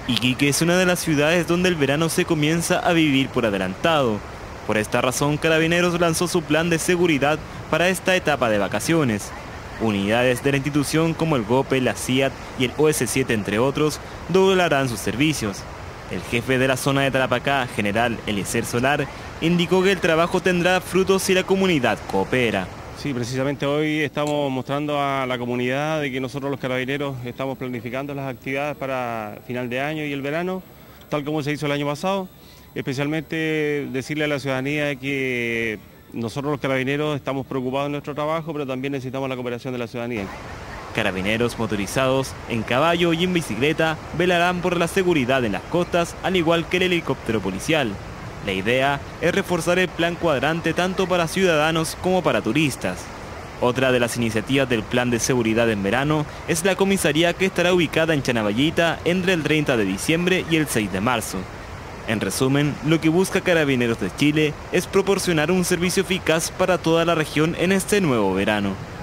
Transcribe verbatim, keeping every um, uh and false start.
Iquique es una de las ciudades donde el verano se comienza a vivir por adelantado. Por esta razón, Carabineros lanzó su plan de seguridad para esta etapa de vacaciones. Unidades de la institución como el GOPE, la C I A T y el O S siete, entre otros, doblarán sus servicios. El jefe de la zona de Tarapacá, general Eliezer Solar, indicó que el trabajo tendrá frutos si la comunidad coopera. Sí, precisamente hoy estamos mostrando a la comunidad de que nosotros los carabineros estamos planificando las actividades para final de año y el verano, tal como se hizo el año pasado. Especialmente decirle a la ciudadanía que nosotros los carabineros estamos preocupados en nuestro trabajo, pero también necesitamos la cooperación de la ciudadanía. Carabineros motorizados, en caballo y en bicicleta, velarán por la seguridad en las costas, al igual que el helicóptero policial. La idea es reforzar el plan cuadrante tanto para ciudadanos como para turistas. Otra de las iniciativas del plan de seguridad en verano es la comisaría que estará ubicada en Chanaballita entre el treinta de diciembre y el seis de marzo. En resumen, lo que busca Carabineros de Chile es proporcionar un servicio eficaz para toda la región en este nuevo verano.